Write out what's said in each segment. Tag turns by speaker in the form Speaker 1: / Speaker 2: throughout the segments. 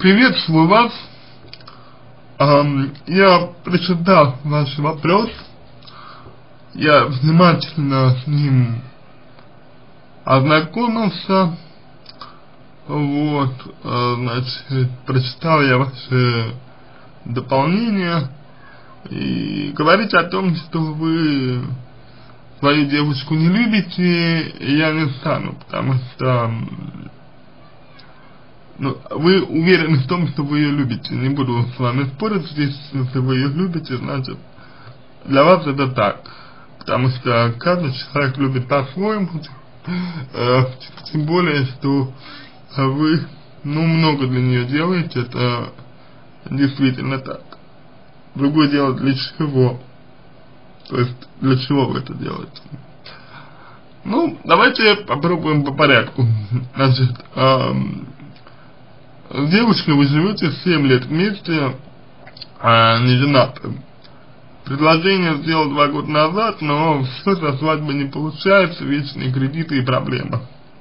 Speaker 1: Приветствую вас. Я прочитал ваш вопрос. Я внимательно с ним ознакомился. Вот, значит, прочитал я ваши дополнения. И говорить о том, что вы свою девушку не любите, я не стану, потому что вы уверены в том, что вы ее любите. Не буду с вами спорить здесь, если вы ее любите, значит, для вас это так. Потому что каждый человек любит по-своему, тем более, что вы, много для нее делаете, это действительно так. Другое дело, для чего. То есть, для чего вы это делаете. Давайте попробуем по порядку. Значит, с девушкой вы живете 7 лет вместе, не женаты. Предложение сделал 2 года назад, но все со свадьбы не получается, вечные кредиты и проблемы.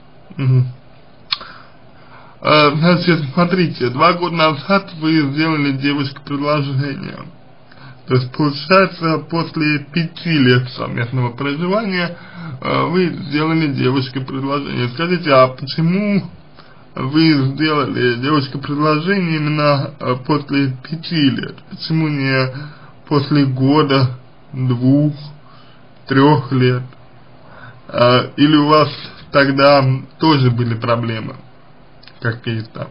Speaker 1: Значит, смотрите, 2 года назад вы сделали девушке предложение. То есть, получается, после 5 лет совместного проживания вы сделали девушке предложение. Скажите, а почему вы сделали девушке предложение именно после 5 лет? Почему не после года, 2, 3 лет? Или у вас тогда тоже были проблемы какие-то?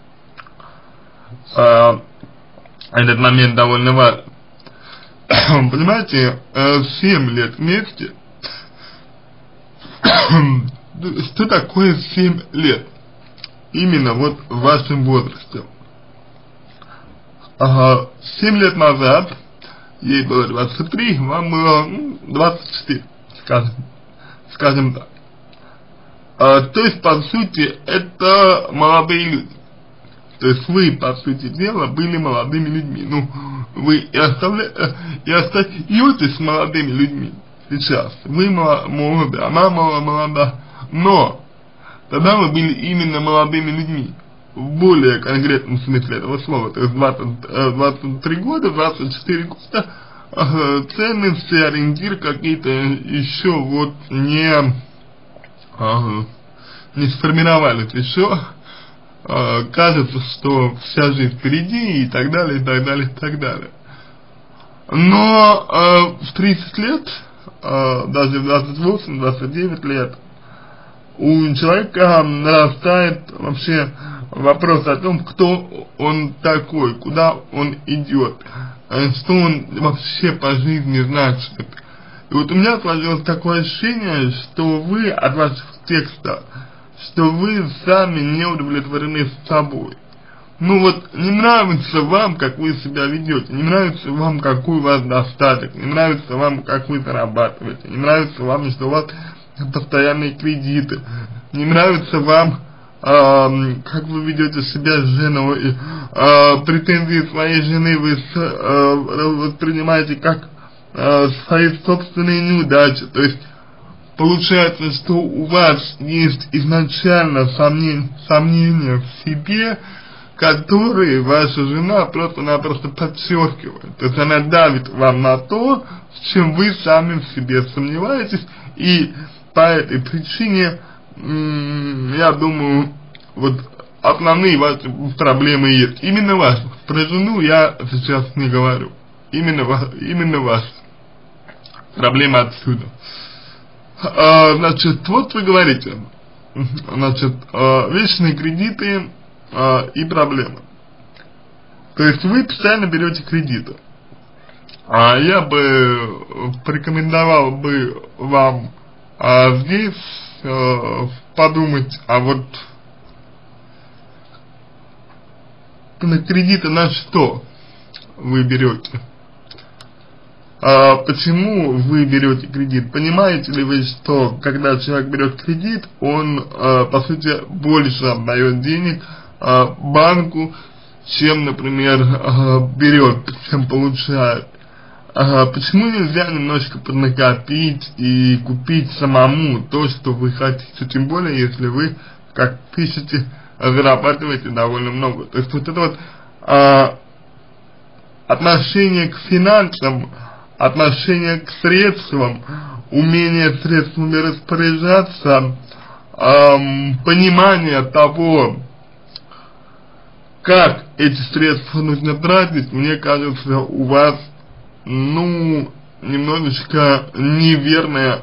Speaker 1: Этот момент довольно важен. Понимаете, 7 лет вместе. Что такое 7 лет? Именно вот в вашем возрасте. 7 лет назад ей было 23, вам было 24, скажем так. То есть, по сути, это молодые люди. То есть вы, по сути дела, были молодыми людьми. Вы и остаетесь молодыми людьми сейчас. Вы молоды, она молода. Но тогда вы были именно молодыми людьми. В более конкретном смысле этого слова. То есть 23 года, 24 года, ценности, ориентиры какие-то еще вот не сформировались еще. Кажется, что вся жизнь впереди и так далее, и так далее, и так далее. Но в 30 лет, даже в 28-29 лет, у человека нарастает вообще вопрос о том, кто он такой, куда он идет, что он вообще по жизни значит. И вот у меня сложилось такое ощущение, что вы от вашего текста, что вы сами не удовлетворены с собой. Не нравится вам, как вы себя ведете, не нравится вам, какой у вас достаток, не нравится вам, как вы зарабатываете, не нравится вам, что у вас постоянные кредиты, не нравится вам, как вы ведете себя с женой, претензии своей жены вы воспринимаете как свои собственные неудачи. То есть, получается, что у вас есть изначально сомнения в себе, которые ваша жена просто-напросто подчеркивает. То есть она давит вам на то, в чем вы сами в себе сомневаетесь, и по этой причине, я думаю, вот основные ваши проблемы есть. Именно ваши. Про жену я сейчас не говорю. Именно ваши. Проблема отсюда. Значит, вот вы говорите, значит, вечные кредиты и проблемы. То есть вы постоянно берете кредиты. Я бы порекомендовал бы вам здесь подумать, на кредиты на что вы берете? Почему вы берете кредит? Понимаете ли вы, что когда человек берет кредит, он по сути больше отдает денег банку, чем, например, берет, чем получает? Почему нельзя немножко поднакопить и купить самому то, что вы хотите? Тем более, если вы, как пишете, зарабатываете довольно много. То есть вот это вот отношение к финансам, отношение к средствам, умение средствами распоряжаться, понимание того, как эти средства нужно тратить, мне кажется, у вас, ну, немножечко неверно,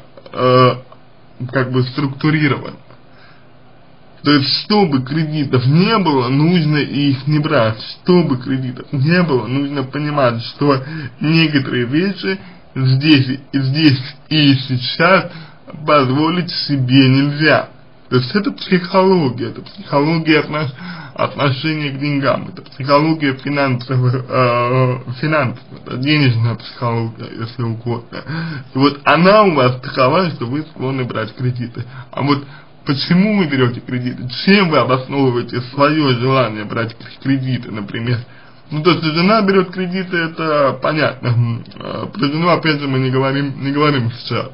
Speaker 1: как бы структурировано. То есть, чтобы кредитов не было, нужно их не брать. Чтобы кредитов не было, нужно понимать, что некоторые вещи здесь и сейчас позволить себе нельзя. То есть это психология отношения к деньгам, это психология финансов, это денежная психология, если угодно. И вот она у вас такова, что вы склонны брать кредиты. А вот почему вы берете кредиты? Чем вы обосновываете свое желание брать кредиты, например? Ну, то, что жена берет кредиты, это понятно. Про жену, опять же, мы не говорим сейчас.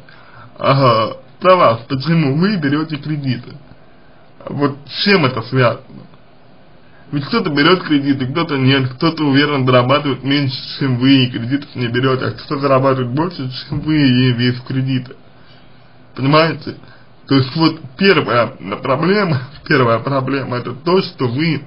Speaker 1: Про вас, почему вы берете кредиты? Вот с чем это связано? Ведь кто-то берет кредиты, кто-то нет, кто-то уверенно зарабатывает меньше, чем вы, и кредитов не берет, а кто-то зарабатывает больше, чем вы, и весь в кредиты. Понимаете? То есть вот первая проблема это то, что вы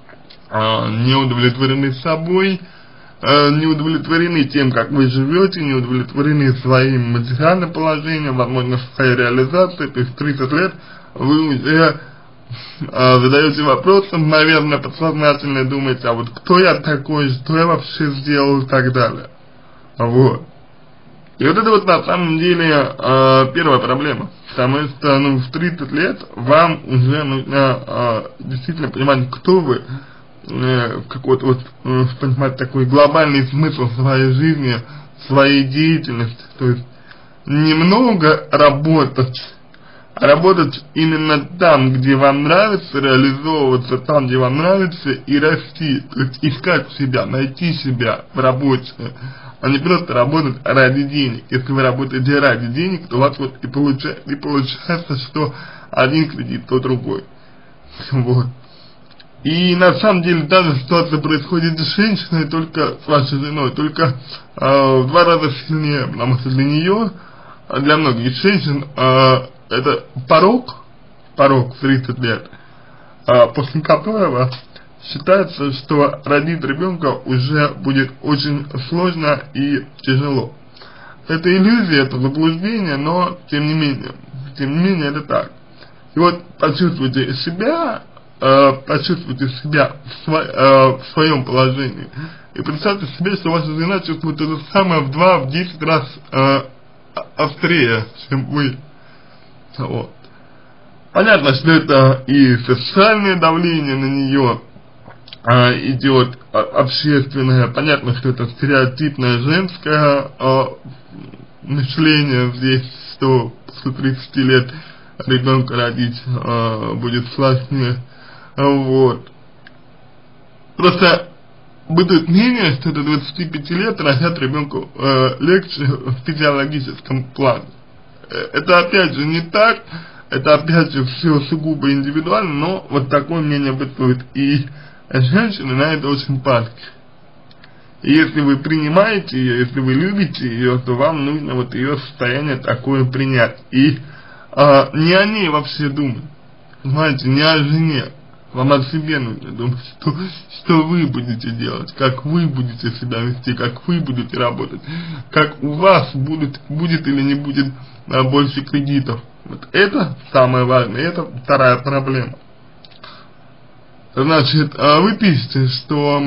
Speaker 1: не удовлетворены собой, не удовлетворены тем, как вы живете, не удовлетворены своим материальным положением, возможно, своей реализацией. То есть 30 лет вы уже задаете вопросом, наверное, подсознательно думаете, а вот кто я такой, что я вообще сделал и так далее. Вот. И вот это вот на самом деле первая проблема. Потому что, ну, в 30 лет вам уже нужно действительно понимать, кто вы, какой-то вот, понимать такой глобальный смысл своей жизни, своей деятельности. То есть немного работать, а работать именно там, где вам нравится, реализовываться там, где вам нравится, и расти, то есть искать себя, найти себя в работе, а не просто работать ради денег. Если вы работаете ради денег, то у вас вот и получается, что один кредит, то другой. Вот. И на самом деле та же ситуация происходит с женщиной, только с вашей женой, только в 2 раза сильнее, потому что для нее, для многих женщин, это порог в 30 лет, после которого считается, что родить ребенка уже будет очень сложно и тяжело. Это иллюзия, это заблуждение, но тем не менее это так. И вот почувствуйте себя в своем положении. И представьте себе, что ваша жена чувствует то же самое в 2-10 раз острее, чем вы. Вот. Понятно, что это и социальное давление на нее идет, общественное. Понятно, что это стереотипное женское мышление здесь, что после 30 лет ребенка родить будет сложнее. Вот. Просто бытует мнение, что до 25 лет рожать ребенку легче в физиологическом плане. Это опять же не так, это опять же все сугубо индивидуально, но вот такое мнение бытует. И женщина на это очень падки. И если вы принимаете ее, если вы любите ее, то вам нужно вот ее состояние такое принять. И не о ней вообще думать, понимаете, не о жене. Вам о себе нужно думать, что вы будете делать, как вы будете себя вести, как вы будете работать, как у вас будет или не будет больше кредитов. Вот это самое важное, это вторая проблема. Значит, вы пишете, что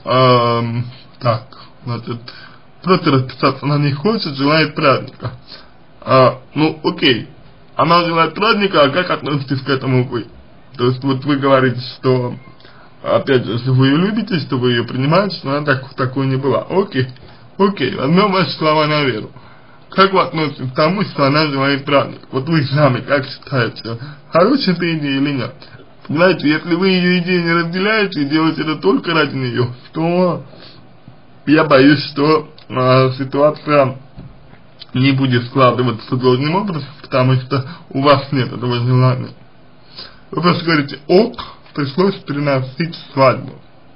Speaker 1: просто расписаться она не хочет, желает праздника. Ну, окей, она желает праздника, а как относитесь к этому вы? То есть вот вы говорите, что, опять же, если вы ее любите, что вы ее принимаете, что она такой не была. Окей, возьмем ваши слова на веру. Как вы относитесь к тому, что она желает праздник? Вот вы сами как считаете, хорошая эта идея или нет? Понимаете, если вы ее идею не разделяете и делаете это только ради нее, то я боюсь, что ситуация не будет складываться должным образом, потому что у вас нет этого желания. Вы просто говорите ок, пришлось переносить свадьбу.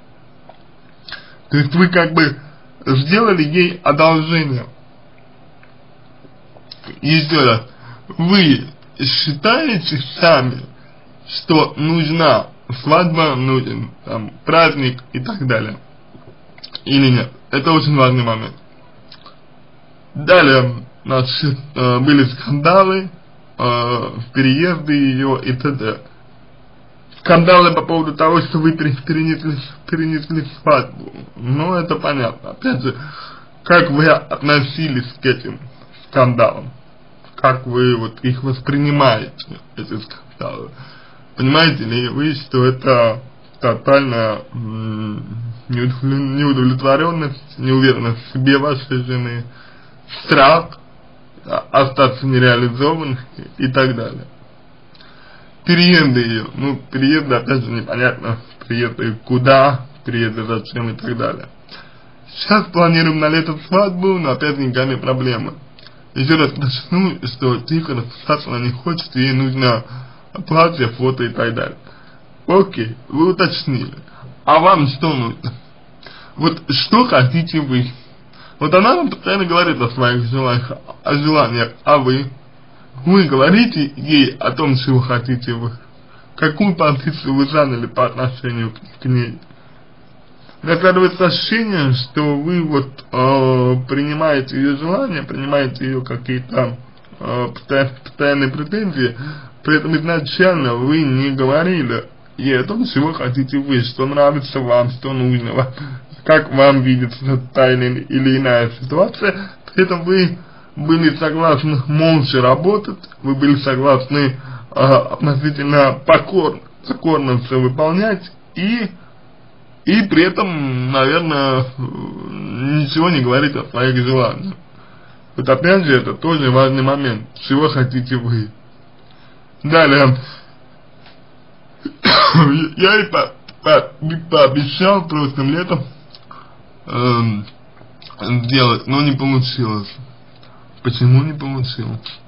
Speaker 1: То есть вы как бы сделали ей одолжение. Еще раз, вы считаете сами, что нужна свадьба, нужен там праздник и так далее, или нет? Это очень важный момент. Далее, значит, были скандалы, переезды ее и т.д. Скандалы по поводу того, что вы перенесли свадьбу. Ну, это понятно. Опять же, как вы относились к этим скандалам? Как вы вот их воспринимаете, эти скандалы? Понимаете ли вы, что это тотальная неудовлетворенность, неуверенность в себе вашей жены, страх остаться нереализованным и так далее. Переезды ее, ну, переезды, опять же, непонятно, переезды куда, переезды зачем и так далее. Сейчас планируем на лето свадьбу, но опять с деньгами проблемы. Еще раз начну, что тихо расписаться она не хочет, ей нужно платье, фото и так далее. Окей, вы уточнили. А вам что нужно? Вот что хотите вы? Вот она вам постоянно говорит о своих желаниях, а вы? Вы говорите ей о том, чего хотите вы. Какую позицию вы заняли по отношению к ней? Складывается ощущение, что вы вот принимаете ее желания, принимаете ее какие-то постоянные претензии, при этом изначально вы не говорили ей о том, чего хотите вы, что нравится вам, что нужно вам, как вам видится та или иная ситуация. При этом вы были согласны молча работать, вы были согласны относительно покорно все выполнять и при этом, наверное, ничего не говорить о своих желаниях. Вот опять же, это тоже важный момент. Чего хотите вы? Далее. Я ей пообещал прошлым летом сделать, но не получилось. Почему не получилось?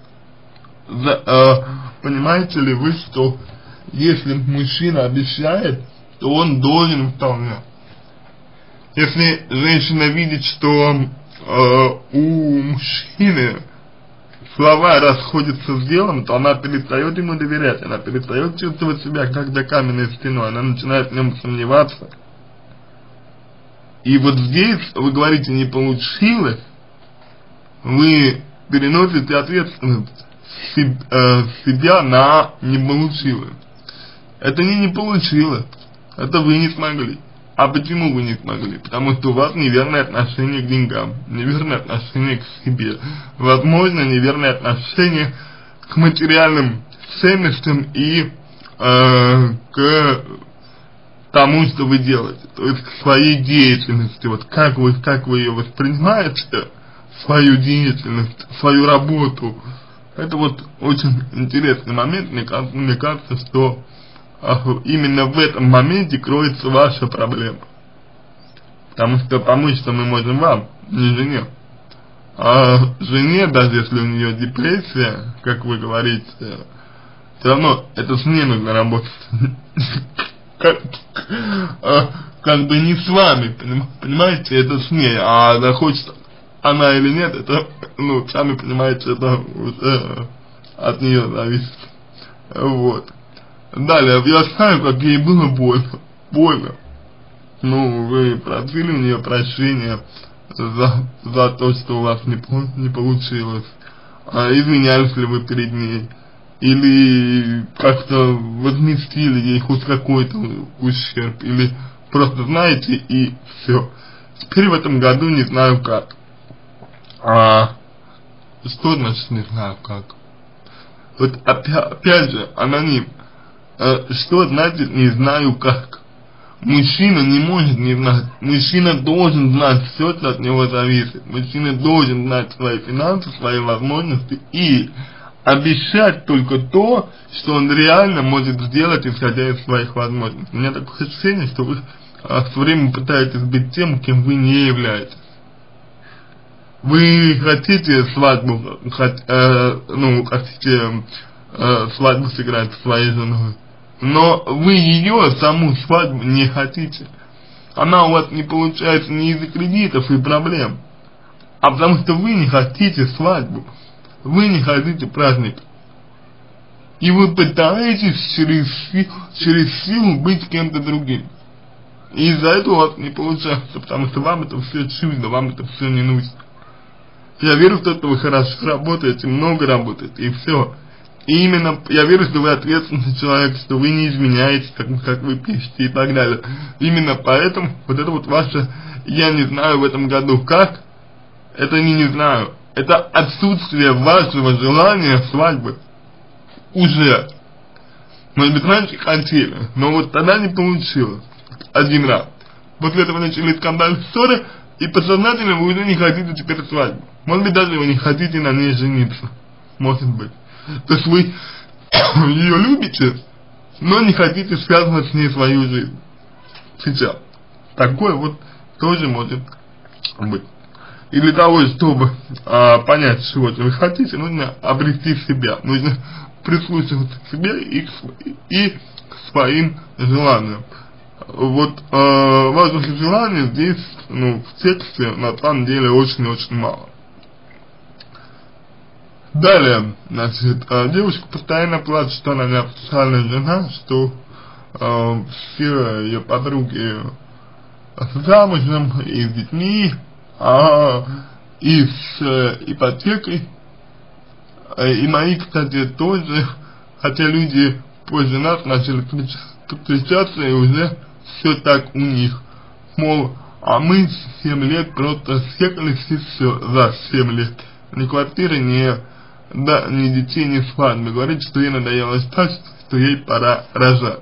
Speaker 1: Понимаете ли вы, что если мужчина обещает, то он должен выполнять. Если женщина видит, что у мужчины слова расходятся с делом, то она перестает ему доверять, она перестает чувствовать себя как за каменной стеной, она начинает в нем сомневаться. И вот здесь вы говорите «не получилось», вы переносите ответственность себя на «не получилось». Это не получилось, это вы не смогли. А почему вы не смогли? Потому что у вас неверное отношение к деньгам, неверное отношение к себе, возможно, неверное отношение к материальным ценностям и к тому, что вы делаете, то есть к своей деятельности. Вот как вы ее воспринимаете, свою деятельность, свою работу. Это вот очень интересный момент, мне кажется, что именно в этом моменте кроется ваша проблема. Потому что помочь мы можем вам, не жене. А жене, даже если у нее депрессия, как вы говорите, все равно это с ней нужно работать. Как бы не с вами, понимаете, это с ней. А захочет она или нет, это, ну, сами понимаете, это уже от нее зависит. Вот. Далее, я знаю, как ей было больно. Ну, вы просили у нее прощения за то, что у вас не получилось. Извинялись ли вы перед ней? Или как-то возместили ей хоть какой-то ущерб? Или просто знаете и все. Теперь в этом году не знаю как. Что значит не знаю как? Вот опять же, аноним. Что значит не знаю как? Мужчина не может не знать. Мужчина должен знать все, что от него зависит. Мужчина должен знать свои финансы, свои возможности и обещать только то, что он реально может сделать, исходя из своих возможностей. У меня такое ощущение, что вы все время пытаетесь быть тем, кем вы не являетесь. Вы хотите свадьбу, хотите свадьбу сыграть со своей женой. но вы ее, саму свадьбу, не хотите. Она у вас не получается не из-за кредитов и проблем, а потому что вы не хотите свадьбу, вы не хотите праздник. И вы пытаетесь через силу быть кем-то другим. И из-за этого у вас не получается, потому что вам это все чуждо, вам это все не нужно. Я верю в то, что вы хорошо работаете, много работаете, и все. И именно я верю, что вы ответственный человек, что вы не изменяете, как вы пишете и так далее. Именно поэтому вот это вот ваше «я не знаю в этом году как», это не знаю, это отсутствие вашего желания свадьбы уже. Может быть, раньше хотели, но вот тогда не получилось. Один раз. После этого начали скандальные ссоры, и подсознательно вы уже не хотите теперь свадьбу. Может быть, даже вы не хотите на ней жениться. Может быть. То есть вы ее любите, но не хотите связывать с ней свою жизнь. Сейчас. Такое вот тоже может быть. И для того, чтобы понять, чего вы хотите, нужно обрести себя. Нужно прислушиваться к себе и к своим желаниям. Вот ваших желаний здесь, в тексте на самом деле очень-очень мало. Далее, значит, девушка постоянно плачет, что она не официальная жена, что все ее подруги замужем и с детьми, и с ипотекой. И мои, кстати, тоже, хотя люди позже нас начали встречаться, и уже все так у них. Мол, а мы 7 лет просто съехались и все за 7 лет. Ни квартиры, ни детей, ни свадьбы. Говорит, что ей надоело ждать, что ей пора рожать.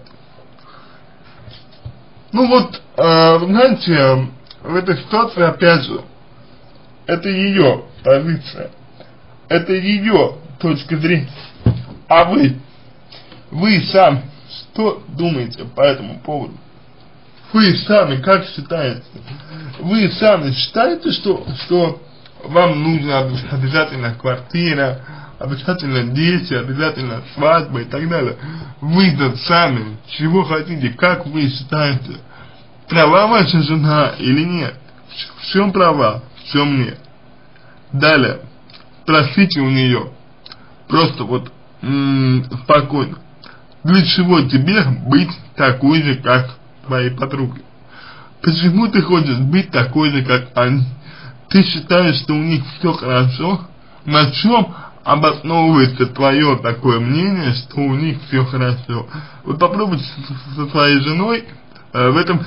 Speaker 1: Ну вот, знаете, в этой ситуации, опять же, это ее позиция. Это ее точка зрения. А вы сами что думаете по этому поводу? Вы сами как считаете? Вы сами считаете, что вам нужна обязательно квартира, обязательно дети, обязательно свадьба и так далее? Вы-то сами чего хотите? Как вы считаете? Права ваша жена или нет? В чем права, в чем нет? Далее. Спросите у нее. Просто вот спокойно. Для чего тебе быть такой же, как твои подруги? Почему ты хочешь быть такой же, как они? Ты считаешь, что у них все хорошо? На чем обосновывается твое такое мнение, что у них все хорошо? Вот попробуйте со своей женой в этом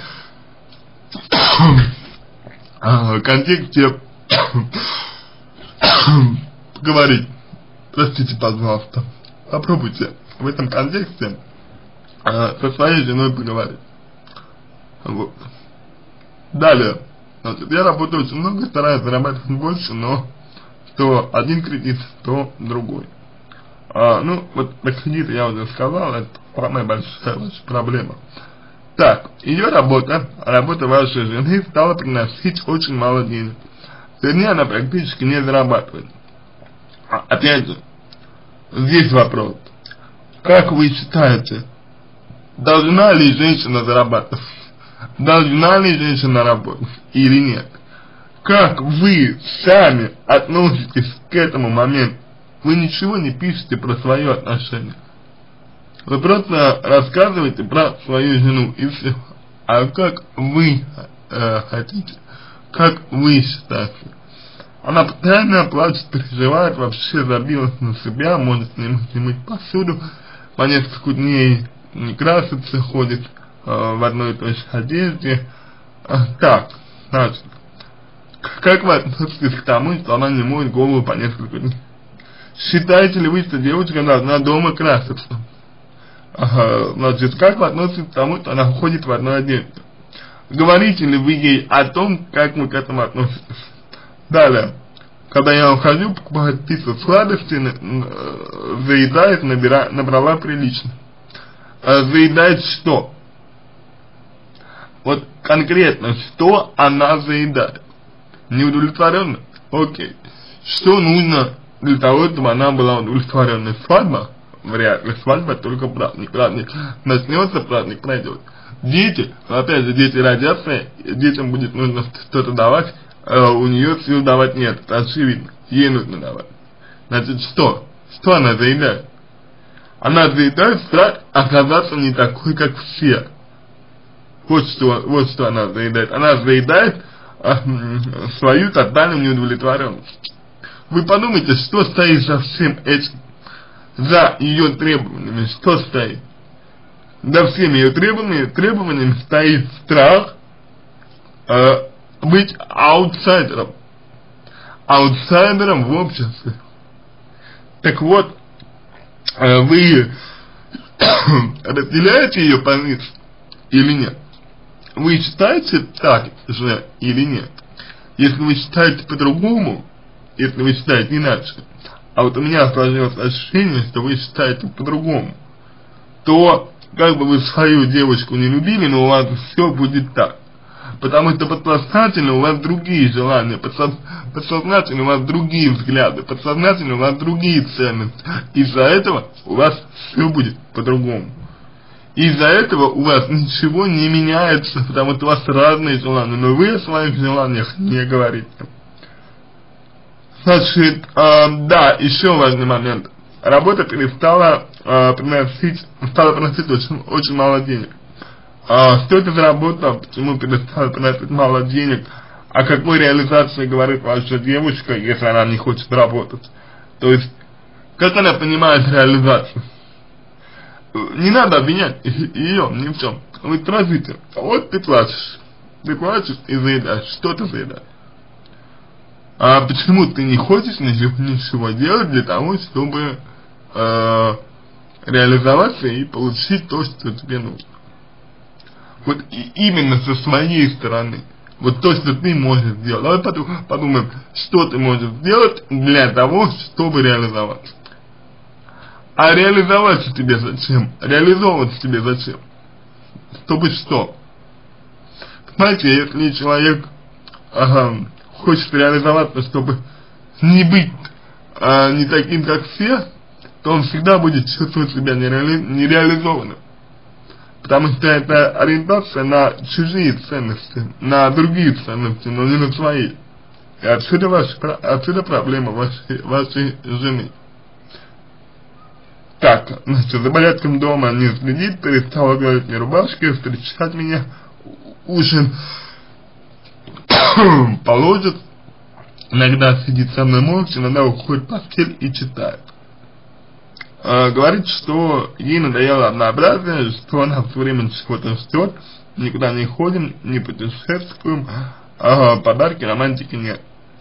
Speaker 1: контексте поговорить. Простите, пожалуйста. Попробуйте в этом контексте со своей женой поговорить. Вот. Далее. Значит, я работаю очень много, стараюсь зарабатывать больше, но то один кредит, то другой. Ну, вот про кредит я уже сказал, это самая большая ваша проблема. Так, ее работа вашей жены стала приносить очень мало денег. Вернее, она практически не зарабатывает. Опять же, здесь вопрос. Как вы считаете, должна ли женщина зарабатывать? Должна ли женщина работать или нет? Как вы сами относитесь к этому моменту? Вы ничего не пишете про свое отношение. Вы просто рассказываете про свою жену и все. А как вы хотите? Как вы считаете? Она постоянно плачет, переживает, вообще забилась на себя, может не мыть посуду, по несколько дней не красится, ходит в одной и той же одежде. Так, значит, как вы относитесь к тому, что она не моет голову по несколько дней? Считаете ли вы, что девочка должна дома краситься? Значит, как вы относитесь к тому, что она ходит в одной одежде? Говорите ли вы ей о том, как вы к этому относитесь? Далее, когда я ухожу, покупать пиццу, сладости, заедает, набрала прилично. Заедает что? Вот конкретно, что она заедает? Неудовлетворенно? Окей. Что нужно для того, чтобы она была удовлетворенной? Свадьба? вряд ли. Свадьба только праздник. Праздник начнется, праздник пройдет. Дети, опять же, дети родятся, детям будет нужно что-то давать, у нее сил давать нет, это очевидно, ей нужно давать. Значит, что? Что она заедает? Она заедает страх оказаться не такой, как все. Вот что она заедает. Она заедает свою тотальную неудовлетворенность. Вы подумайте, что стоит за всем этим, за ее требованиями, что стоит? За всеми ее требованиями стоит страх быть аутсайдером в обществе. Так вот, вы разделяете ее позицию или нет? Вы считаете так же или нет? Если вы считаете по-другому, если вы считаете иначе, а вот у меня сложилось ощущение, что вы считаете по-другому, то как бы вы свою девочку не любили, но у вас все будет так. Потому что подсознательно у вас другие желания, подсознательно у вас другие взгляды, подсознательно у вас другие ценности. Из-за этого у вас все будет по-другому. Из-за этого у вас ничего не меняется, потому что у вас разные желания, но вы о своих желаниях не говорите. Значит, да, еще важный момент. Работа стала приносить очень мало денег. Что это за работа, почему перестала приносить мало денег, о какой реализации говорит ваша девушка, если она не хочет работать? То есть, как она понимает реализацию? Не надо обвинять ее ни в чем. Вы скажите, вот ты плачешь и заедаешь, что ты заедаешь? А почему ты не хочешь ничего делать для того, чтобы реализоваться и получить то, что тебе нужно? Вот именно со своей стороны, вот то, что ты можешь сделать. Давай подумаем, что ты можешь сделать для того, чтобы реализоваться. А реализоваться тебе зачем? Реализовываться тебе зачем? Чтобы что? Знаете, если человек хочет реализоваться, чтобы не быть не таким, как все, то он всегда будет чувствовать себя нереализованным. Потому что это ориентация на чужие ценности, на другие ценности, но не на свои. И отсюда проблема вашей жены. Так, значит, за порядком дома не следит, перестала говорить мне рубашки, встречать меня, ужин положит, иногда сидит со мной молча, иногда уходит в постель и читает. Говорит, что ей надоело однообразие, что она все время чего-то ждет, никуда не ходим, не путешествуем, подарки, романтики нет.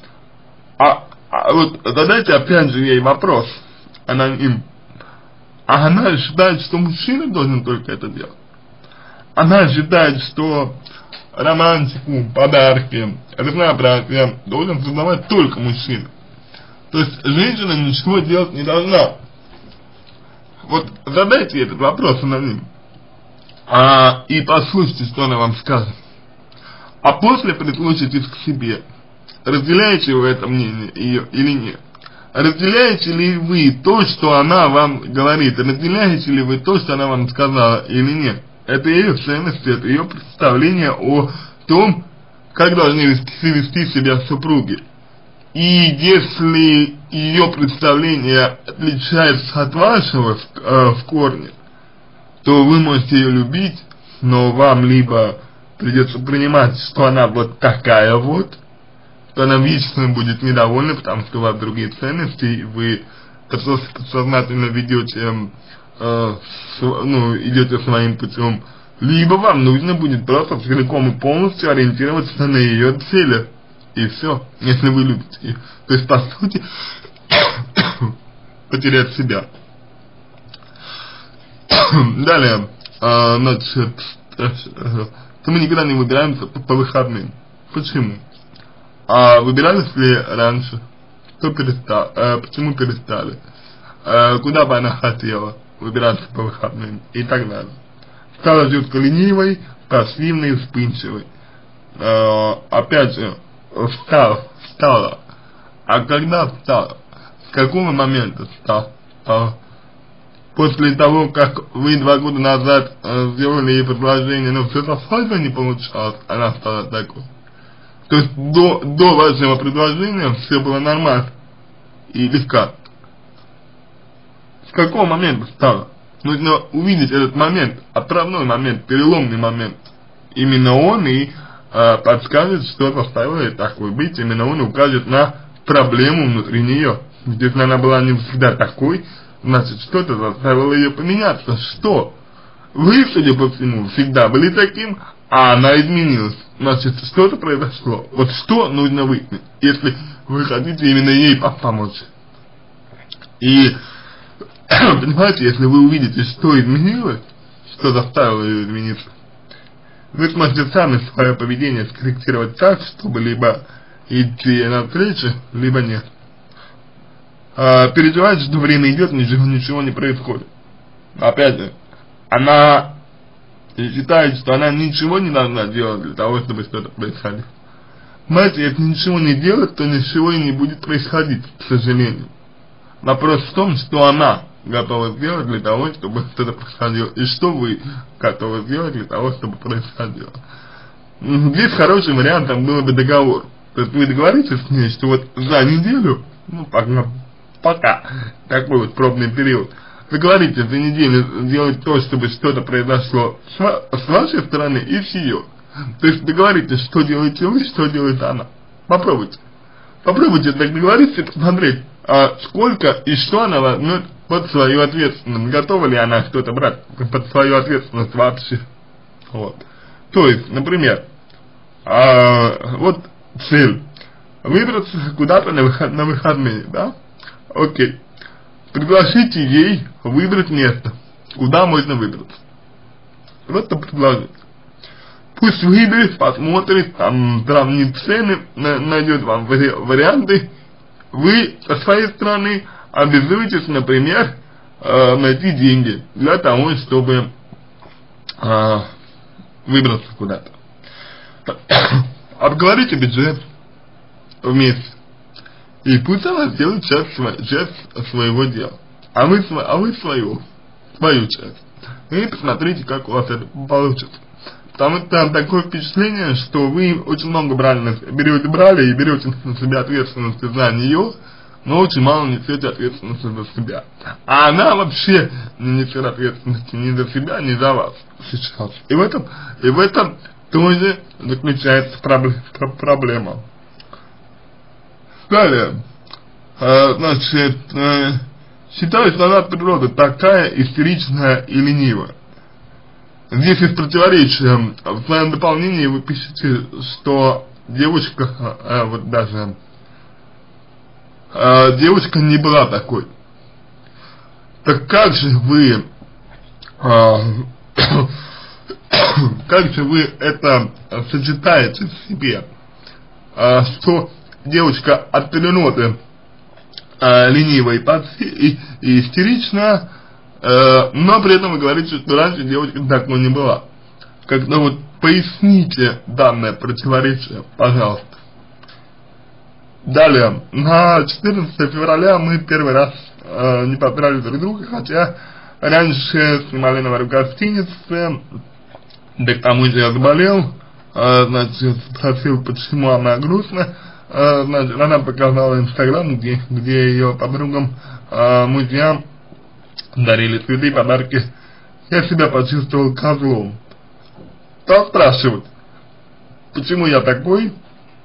Speaker 1: Вот задайте опять же ей вопрос, она считает, что мужчина должен только это делать. Она считает, что романтику, подарки, разнообразие должен создавать только мужчина. То есть женщина ничего делать не должна. Вот задайте этот вопрос анонимно, и послушайте, что она вам скажет. А после прислушайтесь к себе. Разделяете вы это мнение ее или нет? Разделяете ли вы то, что она вам говорит? Разделяете ли вы то, что она вам сказала или нет? Это ее ценности, это ее представление о том, как должны вести себя супруги. И если ее представление отличается от вашего в корне, то вы можете ее любить, но вам либо придется принимать, что она вот такая вот, то она вечно будет недовольна, потому что у вас другие ценности, и вы подсознательно ведете, идете своим путем, либо вам нужно будет просто целиком и полностью ориентироваться на ее цели. И все, если вы любите ее. То есть, по сути, потерять себя. Далее, значит, мы никогда не выбираемся по выходным. Почему? Выбирались ли раньше? Почему перестали? Куда бы она хотела выбираться по выходным? И так далее. Стала жутко ленивой, пассивной, вспыльчивой. Опять же, встала. А когда встала? С какого момента встала? после того, как вы 2 года назад сделали ей предложение, но все-то свадьба не получалось, она стала такой. То есть до вашего предложения все было нормально. Или как? С какого момента стало? Нужно увидеть этот момент, отправной момент, переломный момент. Именно он и подскажет, что заставило ей такой быть. Именно он укажет на проблему внутри нее. Если она была не всегда такой, значит, что-то заставило ее поменяться. Что? Вы, судя по всему, всегда были таким, а она изменилась. Значит, что-то произошло. Вот что нужно выяснить, если вы хотите именно ей помочь. И, понимаете, если вы увидите, что изменилось, что заставило ее измениться, вы сможете сами свое поведение скорректировать так, чтобы либо идти навстречу, либо нет. Переживать, что время идет, ничего не происходит. Опять же, она считает, что она ничего не должна делать для того, чтобы что-то происходило. Понимаете, если ничего не делать, то ничего и не будет происходить, к сожалению. Вопрос в том, что она готова сделать для того, чтобы что-то происходило, и что вы готовы сделать для того, чтобы происходило. Здесь хорошим вариантом было бы договор. То есть вы договоритесь с ней, что вот за неделю, ну пока такой вот пробный период, договоритесь за неделю сделать то, чтобы что-то произошло с вашей стороны и с ее. То есть договоритесь, что делаете вы, что делает она. Попробуйте. Попробуйте так договориться и посмотреть, сколько и что она возьмет под свою ответственность. Готова ли она что-то брать под свою ответственность вообще. Вот. То есть, например, вот цель. Выбраться куда-то на выходные, да? Окей. Пригласите ей выбрать место, куда можно выбраться. Просто предложите. Пусть выберет, посмотрит, там сравнит цены, найдет вам варианты. Вы со своей стороны обязуетесь, например, найти деньги для того, чтобы выбраться куда-то. Обговорите бюджет вместе. И пусть она сделает часть своего дела. А вы свою часть. И посмотрите, как у вас это получится. Потому что там такое впечатление, что вы очень много брали на себя ответственность за нее, но очень мало несете ответственность за себя. А она вообще не несет ответственности ни за себя, ни за вас сейчас. И в этом тоже заключается проблема. Далее, значит, считаю, что она природа такая истеричная и ленивая. Здесь есть противоречие. В своем дополнении вы пишете, что девочка, вот даже, девочка не была такой. Так как же вы это сочетаете в себе, что девочка от природы ленивая и истеричная, но при этом вы говорите, что раньше девочка такой не была. Как-то вот поясните данное противоречие, пожалуйста. Далее, на 14 февраля мы первый раз не поздравили друг друга, хотя раньше снимали номер в гостинице, да к тому же я заболел, значит, спросил, почему она грустная. Значит, она показала Инстаграм, где ее подругам, мужьям дарили цветы, подарки. Я себя почувствовал козлом. То спрашивают, почему я такой,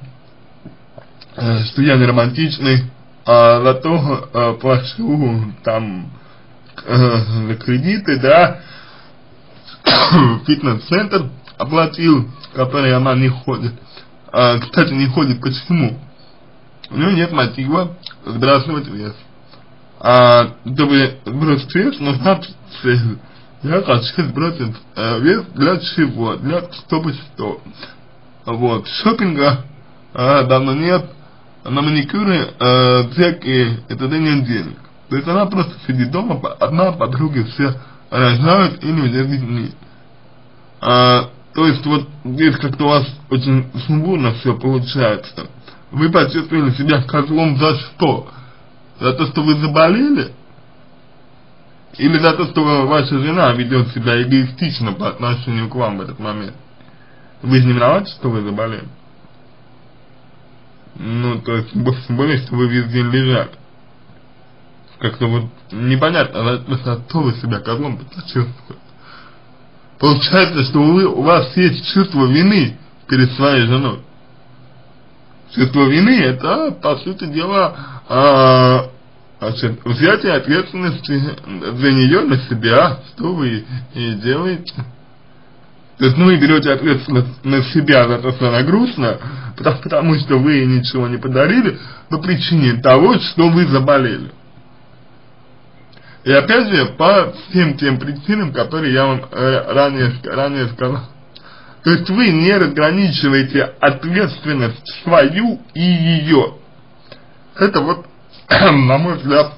Speaker 1: что я не романтичный, а зато плачу там за кредиты, да, фитнес-центр оплатил, в который она не ходит. Кстати, не ходит почему? У нее нет мотива сбрасывать вес. Чтобы сбросить вес, нужна цель. Я хочу сбросить вес для чего? Чтобы что? Вот. Шопинга давно нет. На маникюры всякие, это нет денег. То есть она просто сидит дома, одна, подруги все рожают или уже с детьми. То есть вот здесь как-то у вас очень сумбурно все получается. Вы почувствовали себя козлом за что? За то, что вы заболели? Или за то, что ваша жена ведет себя эгоистично по отношению к вам в этот момент? Вы же не виноваты, что вы заболели? Ну, то есть, более, что вы везде лежали. Как-то вот непонятно, за что вы себя козлом почувствуете. Получается, что у вас есть чувство вины перед своей женой. Чувство вины — это, по сути дела, взятие ответственности за нее на себя, что вы и делаете. То есть, вы берете ответственность на себя за то, что она грустная, потому что вы ей ничего не подарили по причине того, что вы заболели. И опять же, по всем тем причинам, которые я вам ранее сказал. То есть, вы не разграничиваете ответственность свою и ее. Это вот, на мой взгляд,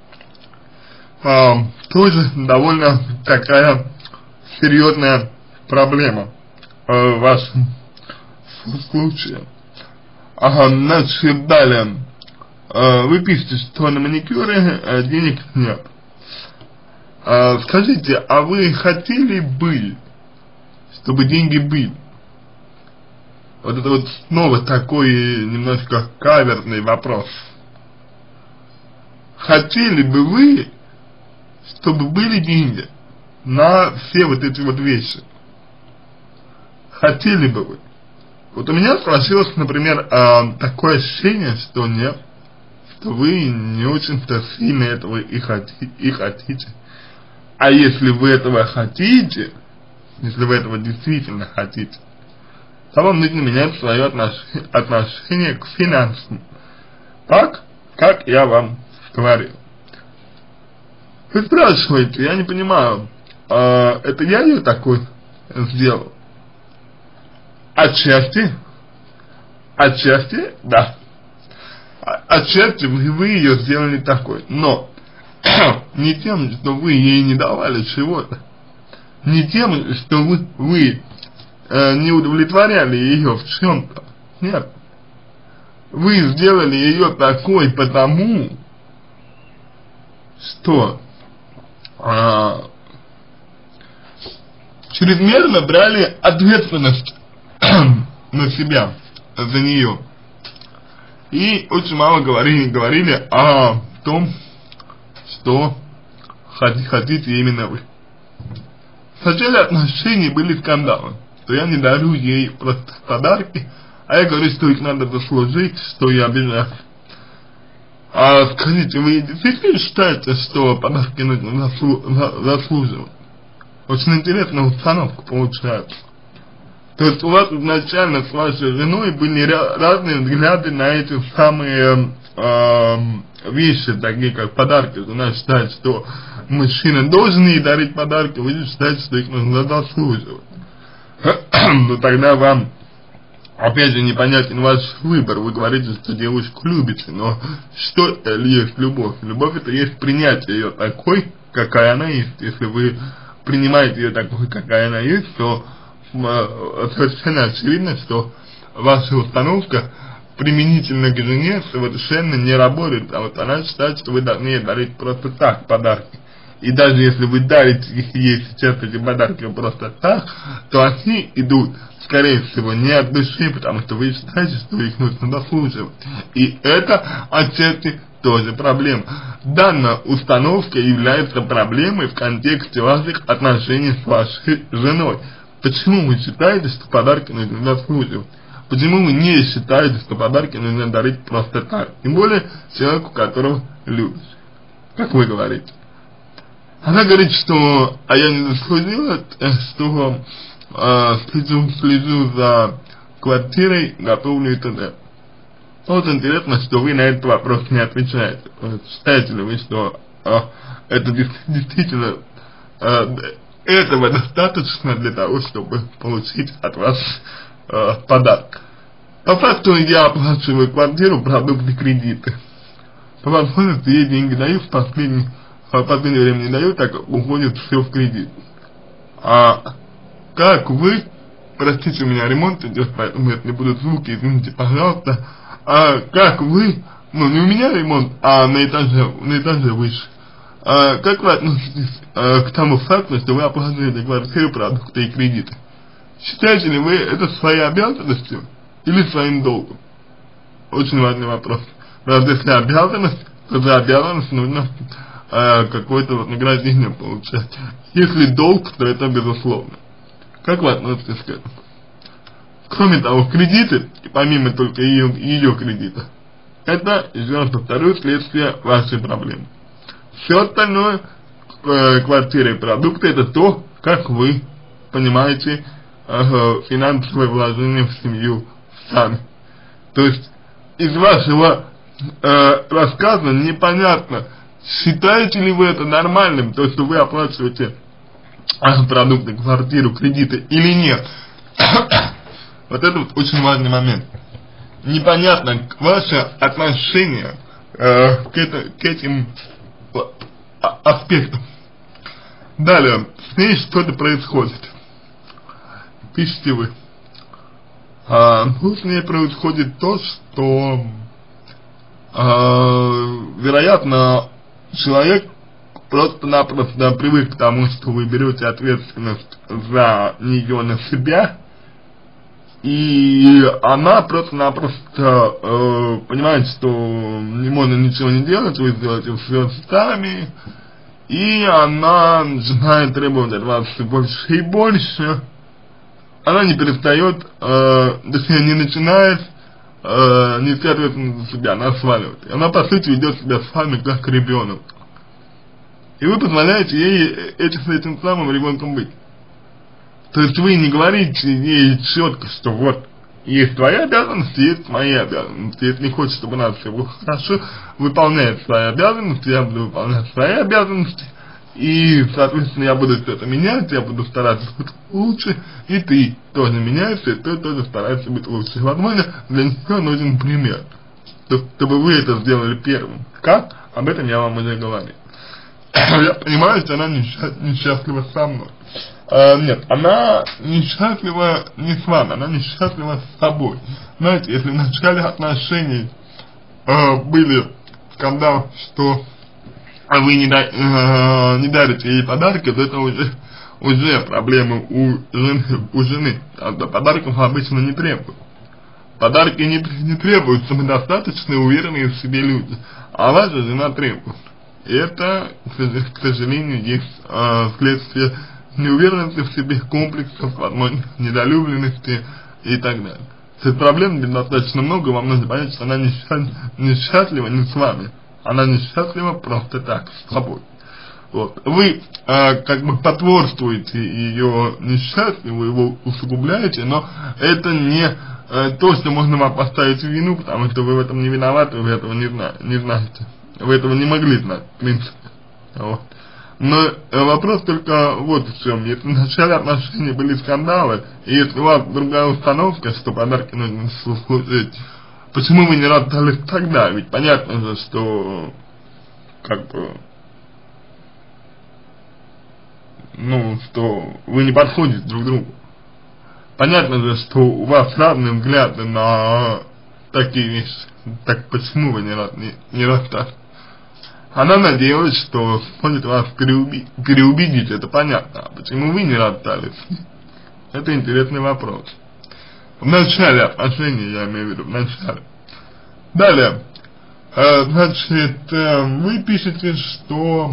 Speaker 1: тоже довольно такая серьезная проблема в вашем случае. Значит, далее. Вы пишете, что на маникюре денег нет. Скажите, а вы хотели бы, чтобы деньги были? Вот это вот снова такой немножко каверзный вопрос. Хотели бы вы, чтобы были деньги на все вот эти вот вещи? Хотели бы вы? Вот у меня сложилось, например, такое ощущение, что нет, что вы не очень-то сильно этого и хотите. А если вы этого хотите, если вы этого действительно хотите, то вам нужно менять свое отношение к финансам. Так, как я вам говорил. Вы спрашиваете, я не понимаю, это я ее такой сделал? Отчасти, да. Отчасти вы ее сделали такой, но не тем, что вы ей не давали чего-то, не тем, что вы не удовлетворяли ее в чем-то. Нет. Вы сделали ее такой потому, что чрезмерно брали ответственность на себя за нее. И очень мало говорили о том, что хотите именно вы. В начале отношений были скандалы, что я не дарю ей просто подарки, а я говорю, что их надо заслужить, что я обижаюсь. Скажите, вы действительно считаете, что подарки нужно заслуживать? Очень интересная установка получается. То есть у вас изначально с вашей женой были разные взгляды на эти самые вещи, такие как подарки. Жена считает, что мужчина должен ей дарить подарки, вы считаете, что их нужно заслуживать. Но тогда вам, опять же, непонятен ваш выбор. Вы говорите, что девушку любите, но что это есть любовь? Любовь — это есть принятие ее такой, какая она есть. Если вы принимаете ее такой, какая она есть, то совершенно очевидно, что ваша установка применительно к жене совершенно не работает, а вот она считает, что вы должны ей дарить просто так подарки. И даже если вы дарите ей сейчас эти подарки просто так, то они идут, скорее всего, не от души, потому что вы считаете, что их нужно заслуживать. И это отчасти тоже проблема. Данная установка является проблемой в контексте ваших отношений с вашей женой. Почему вы считаете, что подарки нужно заслуживать? Почему вы не считаете, что подарки нужно дарить просто так? Тем более человеку, которого любишь. Как вы говорите. Она говорит, что я не заслужила, что слежу за квартирой, готовлю и т.д. Вот интересно, что вы на этот вопрос не отвечаете. Считаете ли вы, что это действительно этого достаточно для того, чтобы получить от вас подарок? По факту я оплачиваю квартиру, продукты, кредиты. По возможности ей деньги даю, в последнее время не даю, так как уходит все в кредит. А как вы, простите, у меня ремонт идет, поэтому это не будут звуки, извините, пожалуйста. А как вы, ну не у меня ремонт, а на этаже выше, как вы относитесь к тому факту, что вы оплачиваете квартиру, продукты и кредиты? Считаете ли вы это своей обязанностью или своим долгом? Очень важный вопрос. Раз если обязанность, то за обязанность нужно какое-то вознаграждение получать. Если долг, то это безусловно. Как вы относитесь к этому? Кроме того, кредиты, и помимо только ее кредита, это, еще раз повторю, следствие вашей проблемы. Все остальное, квартиры и продукты, это то, как вы понимаете финансовое вложение в семью сами. То есть, из вашего рассказа непонятно, считаете ли вы это нормальным, то, что вы оплачиваете продукты, квартиру, кредиты или нет. Вот это вот очень важный момент. Непонятно ваше отношение к этим аспектам. Далее, с ней что-то происходит. Пишите вы. С ней происходит то, что вероятно, человек просто-напросто привык к тому, что вы берете ответственность за нее на себя, и она просто-напросто понимает, что не можно ничего не делать, вы сделаете все сами, и она начинает требовать от вас все больше и больше. Она не перестает, точнее не начинает нести ответственность за себя, она сваливает. И она, по сути, ведет себя с вами как ребенок. И вы позволяете ей этим самым ребенком быть. То есть вы не говорите ей четко, что вот есть твои обязанности, есть мои обязанности. Если не хочешь, чтобы у нас все было хорошо, выполняет свои обязанности, я буду выполнять свои обязанности. И, соответственно, я буду что-то менять, я буду стараться быть лучше, и ты тоже меняешься, и ты тоже стараешься быть лучше. Возможно, для нее нужен пример, чтобы вы это сделали первым. Как? Об этом я вам уже говорил. Я понимаю, что она несчастлива со мной. Нет, она несчастлива не с вами, она несчастлива с собой. Знаете, если в начале отношений были скандалы, что вы не дарите ей подарки, то это уже проблемы у жены. Подарков обычно не требуют. Подарки не требуют самодостаточные, уверенные в себе люди. А ваша жена требует. И это, к сожалению, есть следствие неуверенности в себе, комплексов, возможно, недолюбленности и так далее. То есть проблем достаточно много, вам нужно понять, что она несчастлива не с вами. Она несчастлива просто так, с собой. Вот. Вы как бы потворствуете ее несчастью, вы его усугубляете, но это не то, что можно вам поставить в вину, потому что вы в этом не виноваты, вы этого не знаете. Вы этого не могли знать, в принципе. Вот. Но вопрос только вот в чем. Если в начале отношений были скандалы, и если у вас другая установка, что подарки нужно служить, почему вы не расстались тогда? Ведь понятно же, что как бы что вы не подходите друг другу. Понятно же, что у вас разные взгляды на такие вещи. Так почему вы не расстались? Она надеялась, что сможет вас переубедить, это понятно. А почему вы не расстались? Это интересный вопрос. В начале отношений, я имею в виду, в начале. Далее. Значит, вы пишете, что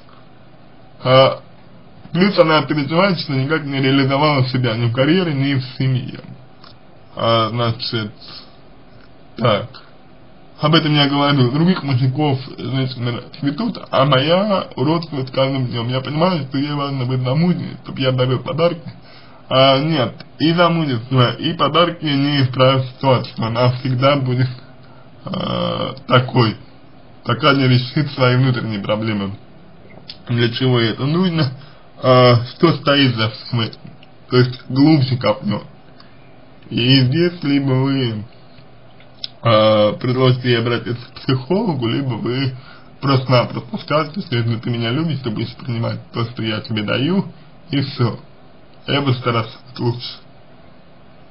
Speaker 1: плюс она переживает, что никак не реализовала себя ни в карьере, ни в семье. Значит, так. Об этом я говорю, других мужиков женщины цветут, а моя уродствует каждым днем. Я понимаю, что ей важно быть замужней, чтобы я дарил подарки. Нет, и замужество, и подарки не исправят ситуацию. Она всегда будет такой, пока не решит свои внутренние проблемы. Для чего это нужно? Что стоит за всем этим? То есть глубже копнет. И здесь либо вы предложите ей обратиться к психологу, либо вы просто-напросто скажете, что если ты меня любишь, ты будешь принимать то, что я тебе даю, и все. Я буду стараться быть лучше.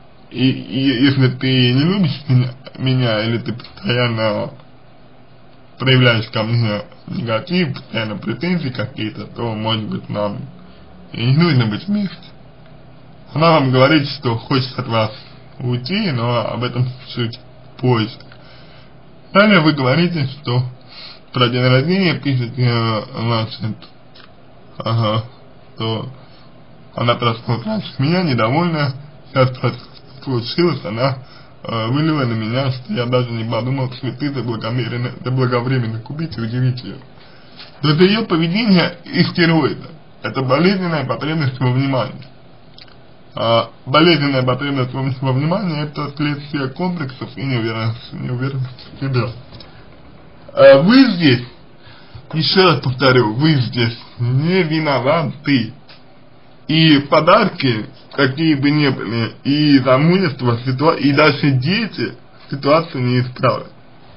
Speaker 1: И если ты не любишь меня, или ты постоянно проявляешь ко мне негатив, постоянно претензии какие-то, то, может быть, нам и не нужно быть вместе. Она вам говорит, что хочет от вас уйти, но об этом чуть позже. Далее вы говорите, что про день рождения пишете, значит, что она проснулась раньше меня, недовольна, сейчас случилось, она вылила на меня, что я даже не подумал цветы заблаговременно купить и удивить ее. То это ее поведение истероида. Это болезненная потребность во внимании. Болезненная потребность во внимании — это следствие комплексов и неуверенности в себе. Вы здесь, еще раз повторю, вы здесь не виноваты. И подарки, какие бы ни были, и замужество, и даже дети ситуацию не исправят.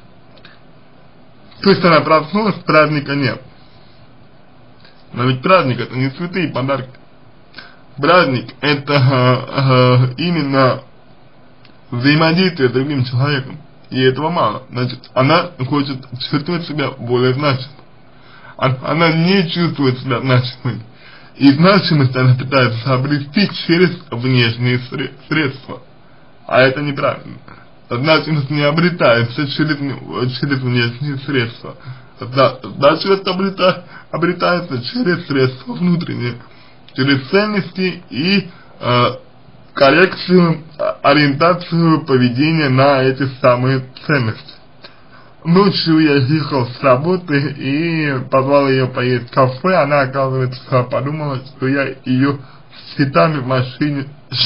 Speaker 1: То есть она проснулась, праздника нет. Но ведь праздник — это не цветы и подарки. Праздник — это именно взаимодействие с другим человеком. И этого мало. Значит, она хочет чувствовать себя более значимой. Она не чувствует себя значимой. И значимость она пытается обрести через внешние средства. А это неправильно. Значимость не обретается через внешние средства. Значимость обретается через средства внутренние. Через ценности и коррекцию, ориентацию поведения на эти самые ценности. Ночью я ехал с работы и позвал ее поесть в кафе. Она, оказывается, подумала, что я ее с цветами в машине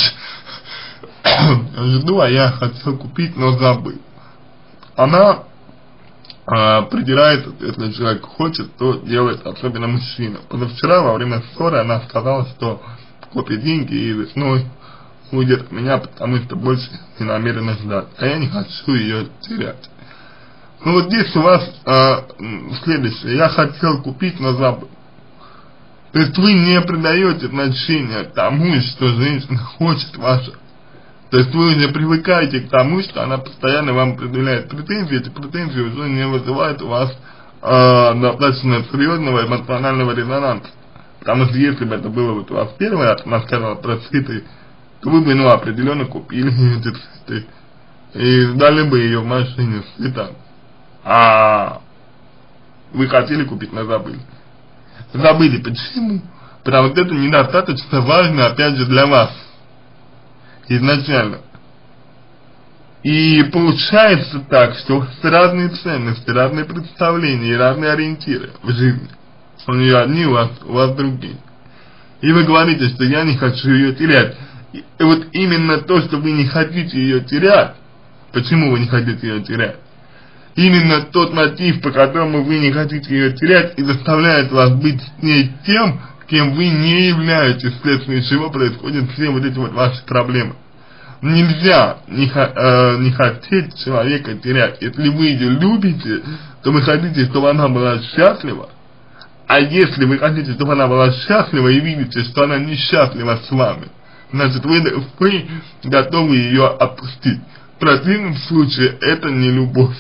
Speaker 1: жду, а я хотел купить, но забыл. Она придирается, если человек хочет, то делает, особенно мужчина. Позавчера во время ссоры она сказала, что копит деньги и весной уйдет от меня, потому что больше не намерена ждать. А я не хочу ее терять. Ну вот здесь у вас следующее. Я хотел купить, но забыл. То есть вы не придаете значения тому, что женщина хочет ваша. То есть вы уже привыкаете к тому, что она постоянно вам предъявляет претензии, эти претензии уже не вызывают у вас достаточно серьезного эмоционального резонанса. Потому что если бы это было вот у вас первый раз, она сказала про цветы, то вы бы, определенно купили эти цветы и сдали бы ее в машине с цветами. А вы хотели купить, но забыли. Забыли почему? Потому что это недостаточно важно, опять же, для вас. Изначально. И получается так, что у вас разные ценности, разные представления и разные ориентиры в жизни. У нее одни, у вас другие. И вы говорите, что я не хочу ее терять. И вот именно то, что вы не хотите ее терять, почему вы не хотите ее терять? Именно тот мотив, по которому вы не хотите ее терять, и заставляет вас быть с ней тем, кем вы не являетесь, вследствие чего происходят все вот эти вот ваши проблемы. Нельзя не хотеть человека терять. Если вы ее любите, то вы хотите, чтобы она была счастлива. А если вы хотите, чтобы она была счастлива и видите, что она несчастлива с вами, значит вы готовы ее отпустить. В противном случае это не любовь.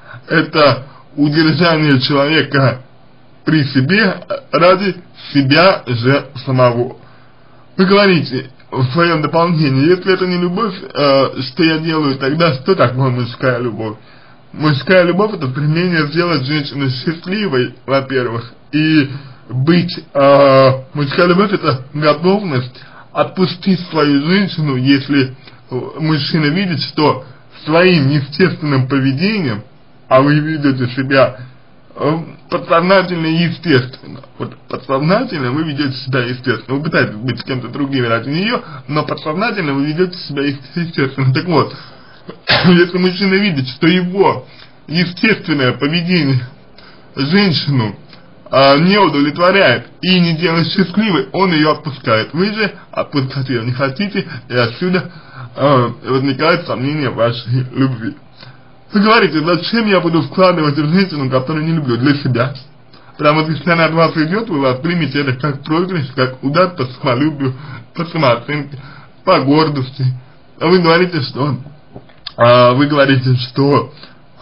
Speaker 1: Это удержание человека при себе ради себя же самого. Вы говорите в своем дополнении, если это не любовь, что я делаю тогда, что такое мужская любовь? Мужская любовь — это стремление сделать женщину счастливой, во-первых, и быть, мужская любовь — это готовность отпустить свою женщину, если мужчина видит, что своим естественным поведением, а вы ведете себя подсознательно и естественно. Вот подсознательно вы ведете себя естественно. Вы пытаетесь быть с кем-то другим ради нее, но подсознательно вы ведете себя естественно. Так вот, если мужчина видит, что его естественное поведение женщину не удовлетворяет и не делает счастливой, он ее отпускает. Вы же отпускать ее не хотите, и отсюда возникает сомнение в вашей любви. Вы говорите, зачем я буду вкладывать в женщину, которую не люблю, для себя? Прямо вот если она от вас идет, вы воспримете это как проигрыш, как удар по самолюбию, по самооценке, по гордости. А вы говорите, что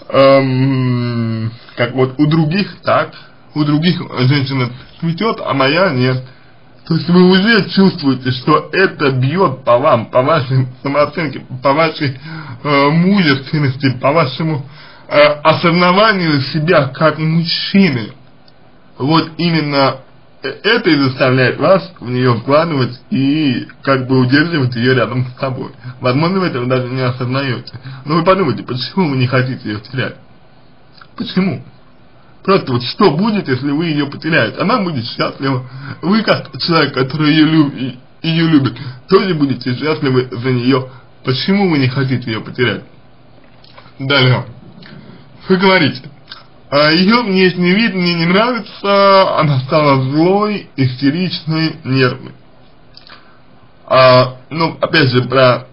Speaker 1: как вот у других так, у других женщина цветет, а моя нет. То есть вы уже чувствуете, что это бьет по вам, по вашей самооценке, по вашей мужественности, по вашему осознаванию себя как мужчины. Вот именно это и заставляет вас в нее вкладывать и как бы удерживать ее рядом с собой. Возможно, вы этого даже не осознаете. Но вы подумайте, почему вы не хотите ее терять? Почему? Просто вот что будет, если вы ее потеряете? Она будет счастлива. Вы, как человек, который ее любит, тоже будете счастливы за нее. Почему вы не хотите ее потерять? Далее. Вы говорите, ее внешний вид мне не нравится, она стала злой, истеричной, нервной. Ну, опять же, про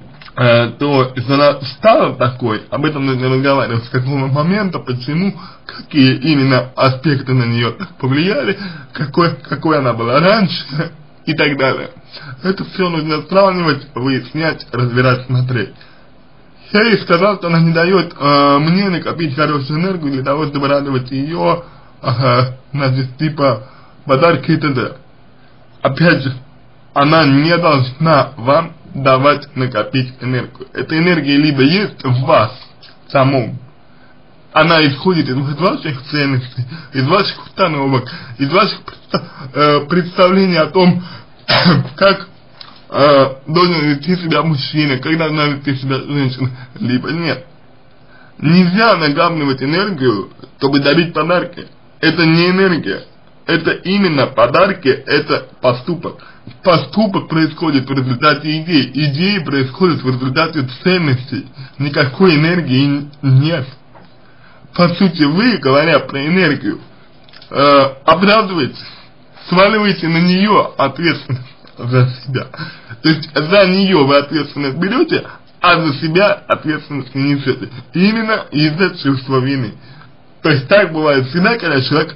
Speaker 1: то, если она стала такой, об этом нужно разговаривать с какого момента, почему, какие именно аспекты на нее повлияли, какой она была раньше и так далее. Это все нужно сравнивать, выяснять, разбирать, смотреть. Я ей сказал, что она не дает мне накопить хорошую энергию для того, чтобы радовать ее, значит, типа подарки и т.д. Опять же, она не должна вам давать накопить энергию. Эта энергия либо есть в вас самом, она исходит из ваших ценностей, из ваших установок, из ваших представлений о том, как должен вести себя мужчина, как должна вести себя женщина, либо нет. Нельзя накапливать энергию, чтобы дарить подарки. Это не энергия. Это именно подарки, это поступок. Поступок происходит в результате идей. Идеи происходят в результате ценностей. Никакой энергии нет. По сути, вы, говоря про энергию, оправдываете, сваливаете на нее ответственность за себя. То есть за нее вы ответственность берете, а за себя ответственность не несете. Именно из-за чувства вины. То есть так бывает всегда, когда человек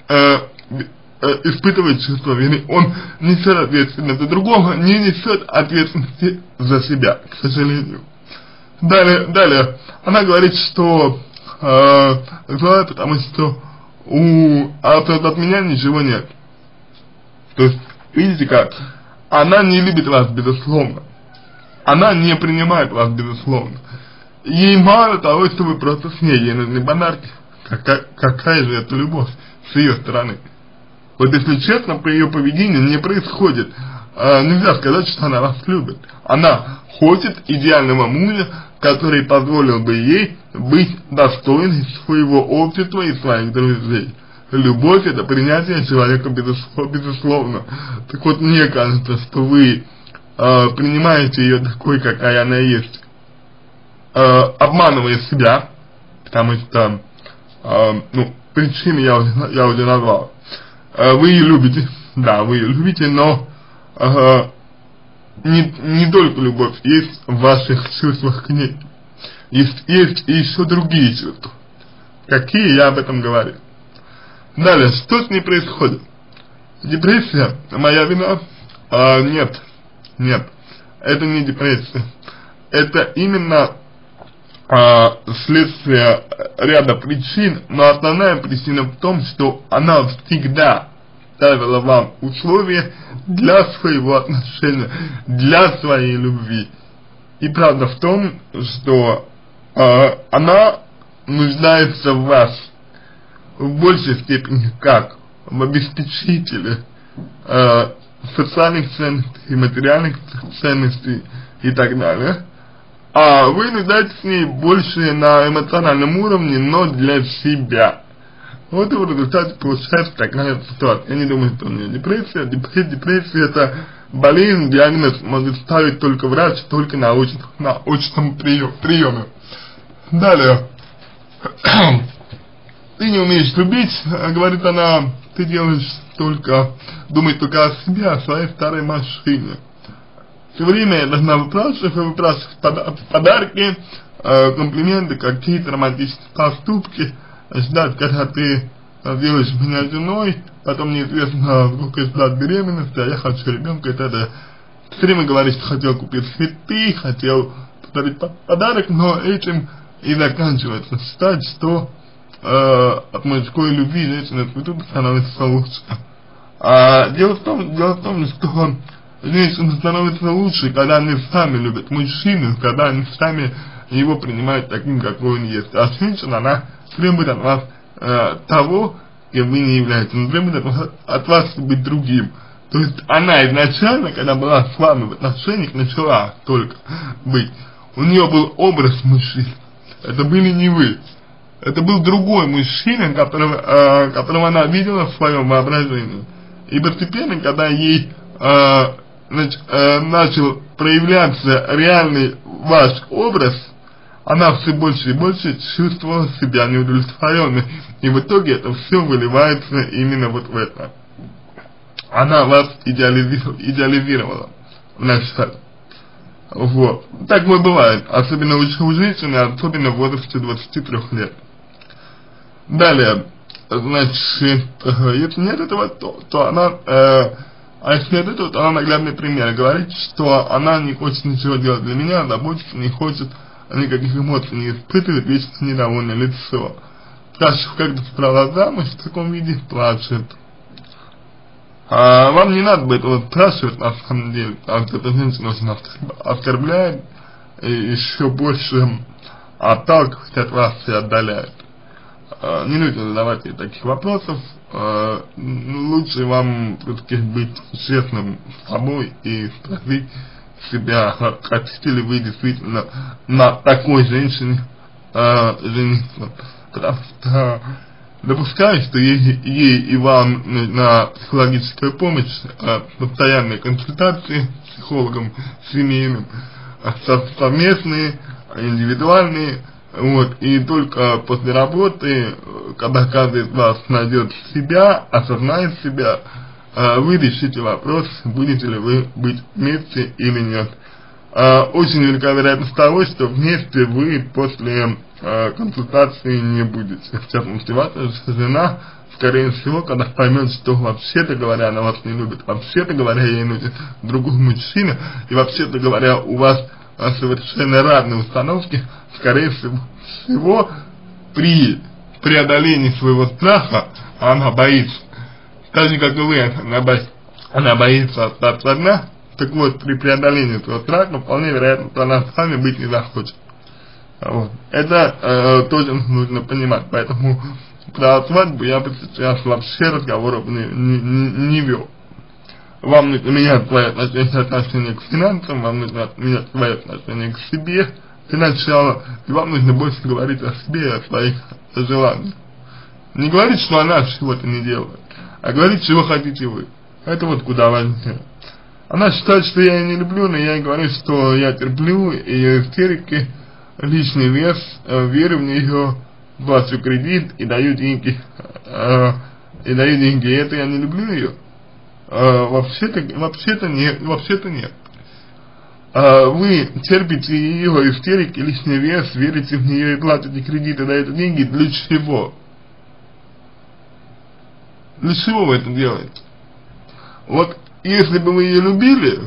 Speaker 1: испытывает чувство вины, он несет ответственность за другого, не несет ответственности за себя, к сожалению. Далее, она говорит, что злая, потому что от меня ничего нет. То есть, видите как, она не любит вас безусловно, она не принимает вас безусловно. Ей мало того, что вы просто с ней, ей нужны подарки. Какая же это любовь с ее стороны? Вот если честно, по ее поведению не происходит, нельзя сказать, что она вас любит. Она хочет идеального мужа, который позволил бы ей быть достойной своего общества и своих друзей. Любовь — это принятие человека безусловно. Так вот, мне кажется, что вы принимаете ее такой, какая она есть, обманывая себя, потому что, причины я уже назвал. Вы ее любите, да, вы ее любите, но не только любовь, есть в ваших чувствах к ней. Есть и еще другие чувства. Какие, я об этом говорю. Далее, что с ней происходит? Депрессия, моя вина? Нет, это не депрессия. Это именно следствие ряда причин, но основная причина в том, что она всегда ставила вам условия для своего отношения, для своей любви. И правда в том, что она нуждается в вас в большей степени как в обеспечителе социальных ценностей, материальных ценностей и так далее. А вы нуждаетесь в ней больше на эмоциональном уровне, но для себя. Вот и в результате получается такая ситуация. Я не думаю, что у нее депрессия. Депрессия — это болезнь, диагноз может ставить только врач, только на очном приеме. Далее. Ты не умеешь любить, говорит она, ты делаешь думаешь только о себе, о своей старой машине. Все время я должна выпрашивать подарки, комплименты, какие-то романтические поступки, ждать, когда ты сделаешь меня женой, потом неизвестно, сколько ждать беременности, а я хочу ребенка и т.д. Все время говоришь, что хотел купить цветы, хотел подарить подарок, но этим и заканчивается. Считать, что от мужской любви женщина цветут становится лучше. Дело в том, что женщина становится лучше, когда они сами любят мужчину, когда они сами его принимают таким, какой он есть. А женщина, она требует от вас того, кем вы не являетесь, она требует от вас быть другим. То есть она изначально, когда была с вами в отношениях, начала только быть, у нее был образ мужчины, это были не вы. Это был другой мужчина, которого она видела в своем воображении. И постепенно, когда ей начал проявляться реальный ваш образ, она все больше и больше чувствовала себя неудовлетворенной. И в итоге это все выливается именно вот в это. Она вас идеализировала вначале. Вот. Такое бывает, особенно у женщины, особенно в возрасте 23 лет. Далее, значит, если нет этого, то она, если нет этого, то она наглядный пример. Говорит, что она не хочет ничего делать для меня, заботиться, не хочет, никаких эмоций не испытывает, вечно недовольное лицо. Спрашиваю, как ты справилась замуж, в таком виде плачет. Вам не надо бы этого спрашивать на самом деле, потому что эта женщина очень оскорбляет и еще больше отталкивает от вас и отдаляет. Не нужно задавать ей таких вопросов, лучше вам все-таки быть честным с собой и спросить себя, хотите ли вы действительно на такой женщине жениться, потому что допускаю, что ей и вам нужна психологическая помощь, постоянные консультации с психологом семейным, совместные, индивидуальные, вот, и только после работы, когда каждый из вас найдет себя, осознает себя, вы решите вопрос, будете ли вы быть вместе или нет. Очень велика вероятность того, что вместе вы после консультации не будете. В частности, ваша жена, скорее всего, когда поймет, что вообще-то говоря, она вас не любит, вообще-то говоря, ей нужен другой мужчина, и вообще-то говоря, у вас совершенно разные установки, скорее всего, при преодолении своего страха она боится. Так же, как и вы, она боится остаться одна. Так вот, при преодолении своего страха, вполне вероятно, что она с вами быть не захочет. Вот. Это тоже нужно понимать, поэтому про свадьбу я бы сейчас вообще разговоров не вел. Вам нужно менять свои отношения к финансам, вам нужно менять свои отношения к себе для начала, и вам нужно больше говорить о себе и о своих желаниях. Не говорить, что она чего-то не делает, а говорить, чего хотите вы. Это вот куда важнее. Она считает, что я ее не люблю, но я ей говорю, что я терплю ее истерики, лишний вес, верю в нее, плачу кредит и даю деньги, и это я не люблю ее. Вообще-то нет. Вы терпите ее истерики, лишний вес, верите в нее и платите кредиты, даете деньги, для чего? Для чего вы это делаете? Вот если бы вы ее любили,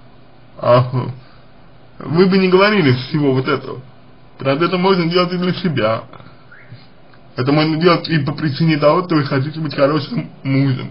Speaker 1: вы бы не говорили всего вот этого. Правда, это можно делать и для себя. Это можно делать и по причине того, что вы хотите быть хорошим мужем.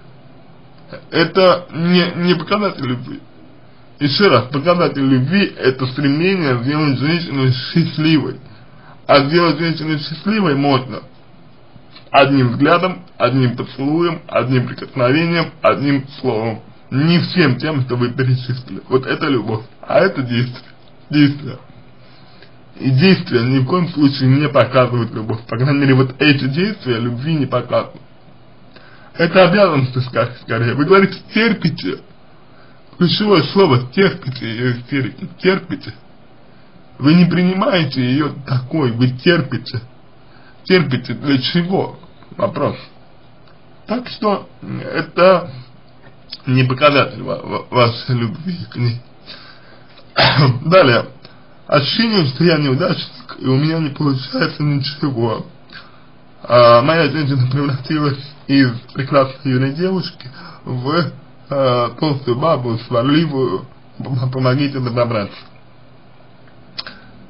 Speaker 1: Это не показатель любви. Еще раз, показатель любви — это стремление сделать женщину счастливой. А сделать женщину счастливой можно одним взглядом, одним поцелуем, одним прикосновением, одним словом. Не всем тем, что вы перечислили. Вот это любовь, а это действие. И действия ни в коем случае не показывают любовь. По крайней мере, вот эти действия любви не показывают. Это обязанность, скорее. Вы говорите, терпите. Ключевое слово терпите ее истерики. Терпите. Вы не принимаете ее такой, вы терпите. Терпите для чего? Вопрос. Так что это не показатель вашей любви к ней. Далее. Ощущение, что я неудачник, и у меня не получается ничего. Моя женщина превратилась из прекрасной юной девушки в толстую бабу, сварливую. Помогите разобраться.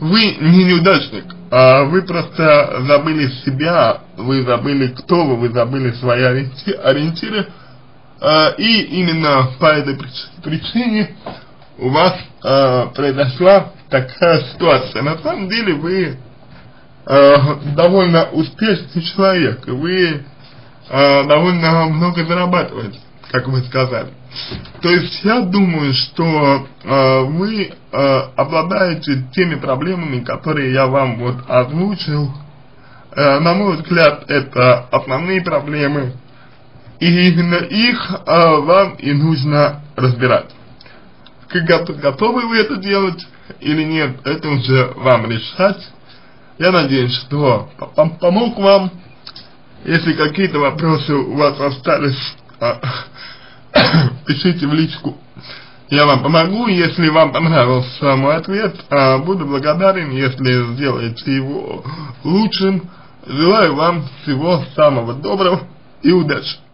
Speaker 1: вы не неудачник, вы просто забыли себя, вы забыли кто вы забыли свои ориентиры, и именно по этой причине у вас произошла такая ситуация. На самом деле вы довольно успешный человек, и вы довольно много зарабатываете, как вы сказали. То есть я думаю, что вы обладаете теми проблемами, которые я вам вот озвучил. На мой взгляд, это основные проблемы, и именно их вам и нужно разбирать. Готовы вы это делать или нет, это уже вам решать. Я надеюсь, что помог вам. Если какие-то вопросы у вас остались, пишите в личку, я вам помогу. Если вам понравился мой ответ, буду благодарен, если сделаете его лучшим. Желаю вам всего самого доброго и удачи.